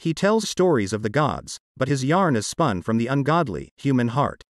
He tells stories of the gods, but his yarn is spun from the ungodly, human heart.